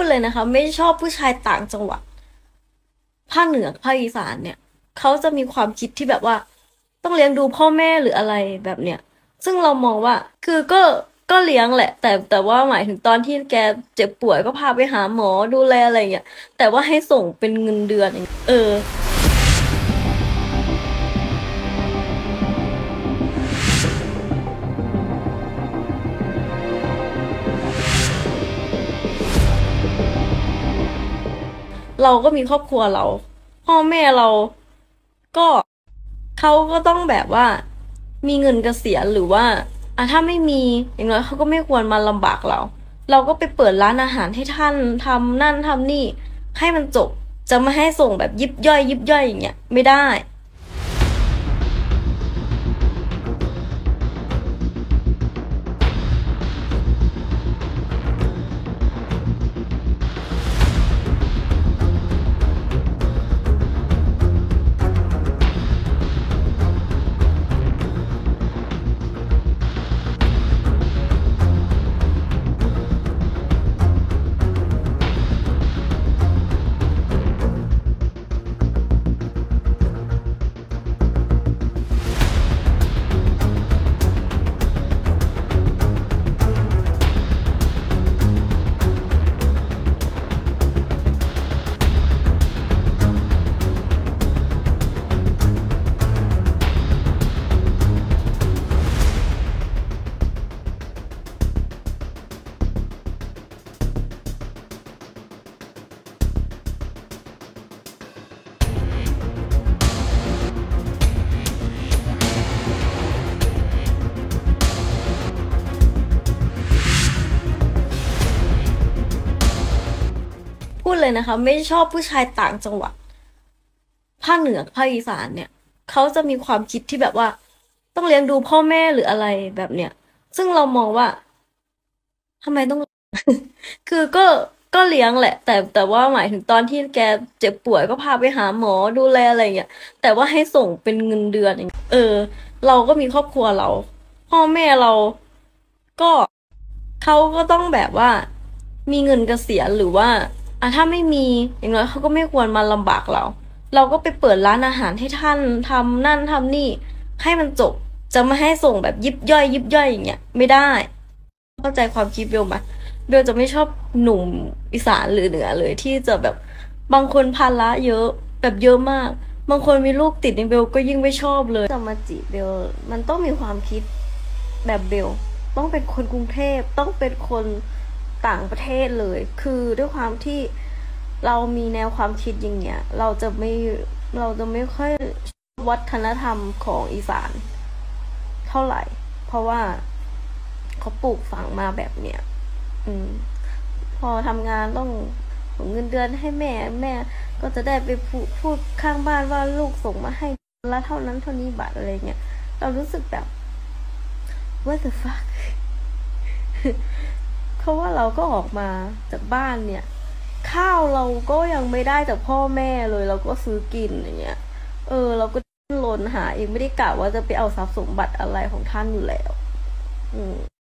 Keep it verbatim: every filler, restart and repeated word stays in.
ดเลยนะคะไม่ชอบผู้ชายต่างจังหวัดภาคเหนือภาคอีสานเนี่ยเขาจะมีความคิดที่แบบว่าต้องเลี้ยงดูพ่อแม่หรืออะไรแบบเนี้ยซึ่งเรามองว่าคือก็ก็เลี้ยงแหละแต่แต่ว่าหมายถึงตอนที่แกเจ็บป่วยก็พาไปหาหมอดูแลอะไรอย่างเงี้ยแต่ว่าให้ส่งเป็นเงินเดือนอย่างเงี้ยเออเราก็มีครอบครัวเราพ่อแม่เราก็เขาก็ต้องแบบว่ามีเงินเกษียณหรือว่าอ่ะถ้าไม่มีอย่างน้อยเขาก็ไม่ควรมาลำบากเราเราก็ไปเปิดร้านอาหารให้ท่านทำนั่นทำนี่ให้มันจบจะมาให้ส่งแบบยิบย่อยยิบย่อยอย่างเงี้ยไม่ได้ พูดเลยนะคะไม่ชอบผู้ชายต่างจังหวัดภาคเหนือภาคอีสานเนี่ยเขาจะมีความคิดที่แบบว่าต้องเลี้ยงดูพ่อแม่หรืออะไรแบบเนี้ยซึ่งเรามองว่าทำไมต้องคือก็ก็เลี้ยงแหละแต่แต่ว่าหมายถึงตอนที่แกเจ็บป่วยก็พาไปหาหมอดูแลอะไรอย่างเงี้ยแต่ว่าให้ส่งเป็นเงินเดือนอย่างเงี้ยเออเราก็มีครอบครัวเราพ่อแม่เราก็เขาก็ต้องแบบว่ามีเงินเกษียณหรือว่าอ่ะถ้าไม่มีอย่างน้อยเขาก็ไม่ควรมาลำบากเราเราก็ไปเปิดร้านอาหารให้ท่านทำนั่นทำนี่ให้มันจบจะมาให้ส่งแบบยิบย่อยยิบย่อยอย่างเงี้ยไม่ได้เข้าใจความคิดเบลไหม เบลจะไม่ชอบหนุ่มอีสานหรือเหนือเลยที่จะแบบบางคนภาระเยอะแบบเยอะมากบางคนมีลูกติดในเบลก็ยิ่งไม่ชอบเลยจะมาจีบเบลมันต้องมีความคิดแบบเบลต้องเป็นคนกรุงเทพต้องเป็นคนต่างประเทศเลยคือด้วยความที่เรามีแนวความคิดอย่างเงี้ยเราจะไม่เราจะไม่ค่อยวัฒนธรรมของอีสานเท่าไหร่เพราะว่าเขาปลูกฝังมาแบบเนี้ย อืมพอทำงานต้องส่งเงินเดือนให้แม่แม่ก็จะได้ไปพูดพูดข้างบ้านว่าลูกส่งมาให้ละเท่านั้นเท่านี้บาทอะไรเงี้ยเรารู้สึกแบบ what the fuck เพราะว่าเราก็ออกมาจากบ้านเนี่ยข้าวเราก็ยังไม่ได้จากพ่อแม่เลยเราก็ซื้อกินอย่างเงี้ยเออเราก็ดิ้นรนหาเองไม่ได้กะว่าจะไปเอาทรัพย์สมบัติอะไรของท่านอยู่แล้วอืม